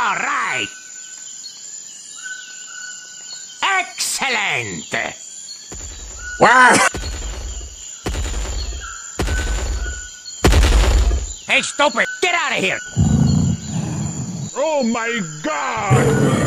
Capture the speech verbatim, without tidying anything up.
All right. Excellent. Wow! Hey, stupid! Get out of here! Oh my God!